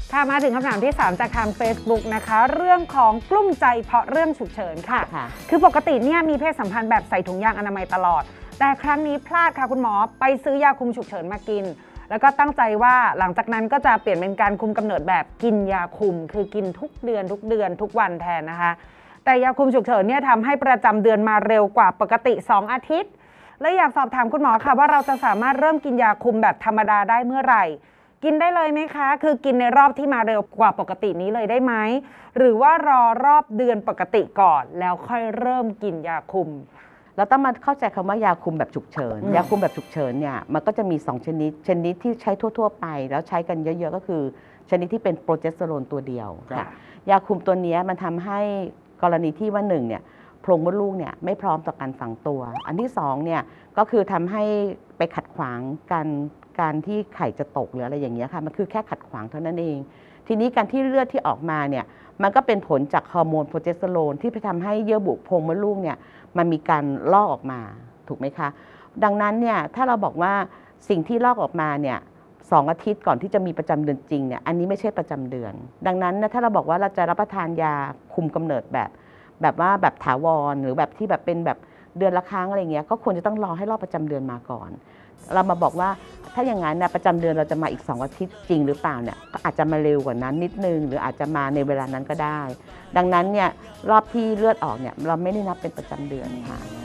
ค่ะมาถึงคำถามที่ 3 จากทาง Facebook นะคะเรื่องของกลุ้มใจเพราะเรื่องฉุกเฉินค่ะคือปกติเนี่ยมีเพศสัมพันธ์แบบใส่ถุงยางอนามัยตลอดแต่ครั้งนี้พลาดค่ะคุณหมอไปซื้อยาคุมฉุกเฉินมากินแล้วก็ตั้งใจว่าหลังจากนั้นก็จะเปลี่ยนเป็นการคุมกำเนิดแบบกินยาคุมคือกินทุกเดือนทุกวันแทนนะคะแต่ยาคุมฉุกเฉินเนี่ยทำให้ประจำเดือนมาเร็วกว่าปกติ2 อาทิตย์และอยากสอบถามคุณหมอค่ะว่าเราจะสามารถเริ่มกินยาคุมแบบธรรมดาได้เมื่อไหร่กินได้เลยไหมคะคือกินในรอบที่มาเร็วกว่าปกตินี้เลยได้ไหมหรือว่ารอรอบเดือนปกติก่อนแล้วค่อยเริ่มกินยาคุมเราต้องมาเข้าใจคำว่ายาคุมแบบฉุกเฉินยาคุมแบบฉุกเฉินเนี่ยมันก็จะมี2ชนิดที่ใช้ทั่วๆไปแล้วใช้กันเยอะๆก็คือชนิดที่เป็นโปรเจสเตอโรนตัวเดียวค่ะยาคุมตัวนี้มันทำให้กรณีที่ว่า1เนี่ยโพรงมดลูกเนี่ยไม่พร้อมต่อการฝังตัวอันที่2เนี่ยก็คือทำให้ไปขัดขวางการที่ไข่จะตกหรืออะไรอย่างเงี้ยค่ะมันคือแค่ขัดขวางเท่านั้นเองทีนี้การที่เลือดที่ออกมาเนี่ยมันก็เป็นผลจากฮอร์โมนโปรเจสเตอโรนที่ไปทำให้เยื่อบุโพรงมดลูกเนี่ยมันมีการลอกออกมาถูกไหมคะดังนั้นเนี่ยถ้าเราบอกว่าสิ่งที่ลอกออกมาเนี่ย2 อาทิตย์ก่อนที่จะมีประจำเดือนจริงเนี่ยอันนี้ไม่ใช่ประจำเดือนดังนั้นนะถ้าเราบอกว่าเราจะรับประทานยาคุมกำเนิดแบบว่าแบบถาวรหรือแบบที่แบบเป็นแบบเดือนละครั้งอะไรเงี้ยก็ควรจะต้องรอให้รอบประจำเดือนมาก่อนเรามาบอกว่าถ้าอย่างนั้นนะประจำเดือนเราจะมาอีก2 อาทิตย์จริงหรือเปล่าเนี่ยก็อาจจะมาเร็วกว่านั้นนิดนึงหรืออาจจะมาในเวลานั้นก็ได้ดังนั้นเนี่ยรอบที่เลือดออกเนี่ยเราไม่ได้นับเป็นประจำเดือนค่ะ